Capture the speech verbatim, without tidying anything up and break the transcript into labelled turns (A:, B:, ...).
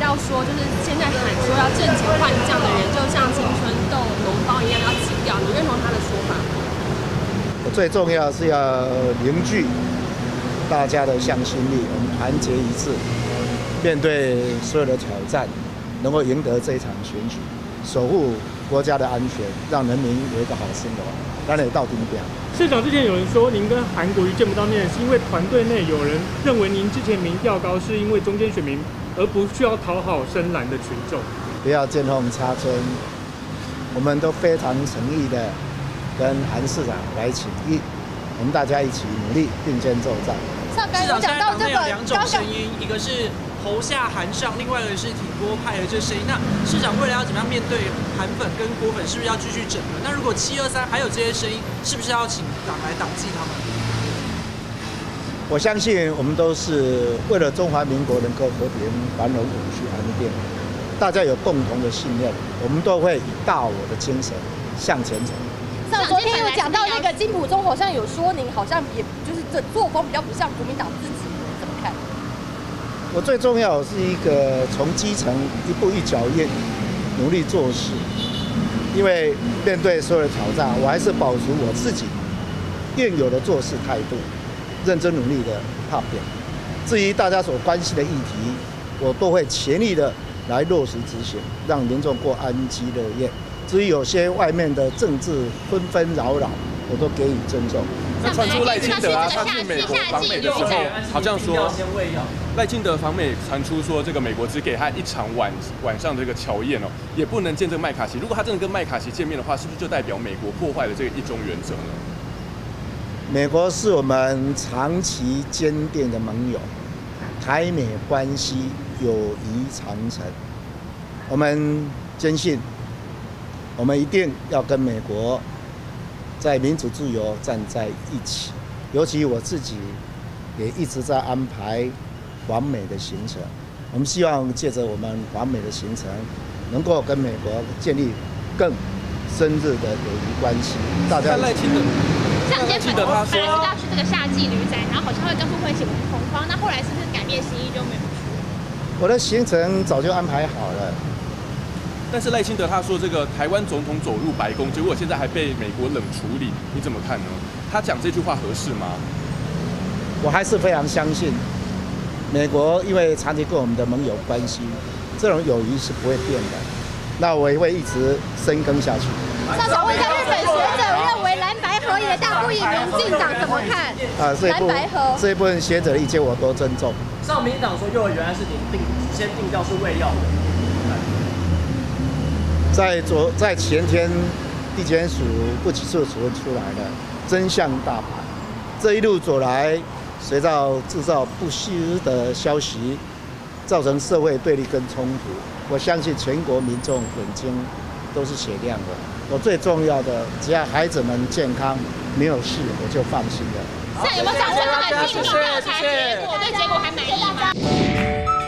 A: 到说，就是现在喊说要阵前换将的人，就像青春痘脓包一样要挤掉，你认同他的说法吗？
B: 最重要是要凝聚大家的向心力，我们团结一致，面对所有的挑战，能够赢得这一场选举，守护国家的安全，让人民有一个好生活。当然也到顶点。
C: 市长之前有人说您跟韩国瑜见不到面，是因为团队内有人认为您之前民调高是因为中间选民，而不需要讨好深蓝的群众。
B: 不要见缝插针，我们都非常诚意的跟韩市长来请益，我们大家一起努力，并肩作战。
D: 上刚有讲到这个，
E: 有两种声音，一个是侯下韩上，另外一个是挺郭派的这声音。那市长为了要怎么样面对韩粉跟郭粉，是不是要继续整合？那如果七二三还有这些声音，是不是要请党来党纪他们？
B: 我相信我们都是为了中华民国能够和平繁荣永续安定，大家有共同的信念，我们都会以大我的精神向前走。
D: 上昨天有讲到那个金溥中，好像有说您好像也就是这作风比较不像国民党自己，怎么看？
B: 我最重要是一个从基层一步一脚印努力做事，因为面对所有的挑战，我还是保持我自己应有的做事态度，认真努力的不怕变。至于大家所关心的议题，我都会全力的来落实执行，让民众过安居乐业。至于有些外面的政治纷纷扰扰，我都给予尊重。
F: 那传出赖清德啊，他去美国访美的时候，好像说赖清德访美传出说，这个美国只给他一场晚晚上的这个乔宴哦，也不能见这个麦卡锡。如果他真的跟麦卡锡见面的话，是不是就代表美国破坏了这个一中原则呢？
B: 美国是我们长期坚定的盟友，台美关系友谊长存。我们坚信，我们一定要跟美国在民主自由站在一起。尤其我自己也一直在安排访美的行程。我们希望借着我们访美的行程，能够跟美国建立更深入的友谊关系。大家
F: 赖清德。
A: 像今天本来知道是这个夏季旅展，然后好像会跟傅慧写同框，那后来是不是改变心意就没有去？
B: 我的行程早就安排好了。
F: 但是赖清德他说这个台湾总统走入白宫，结果现在还被美国冷处理，你怎么看呢？他讲这句话合适吗？
B: 我还是非常相信，美国因为长期跟我们的盟友关系，这种友谊是不会变的。那我也会一直深耕下去。
D: 那想问一下，日本学者认为蓝白合也大不赢民进党，怎么看？
B: 啊，这一部
D: 蓝白合
B: 这一部分学者的意见我都尊重。
E: 上民进党说幼儿园是定定先定调是喂药的。
B: 在昨在前天，地检署不起诉处分出来了，真相大白。这一路走来，随着制造不实的消息，造成社会对立跟冲突。我相信全国民众眼睛都是雪亮的。我最重要的，只要孩子们健康，没有事，我就放心了。
A: 现在有没有掌握这个进行调查结果？对结果还满意吗？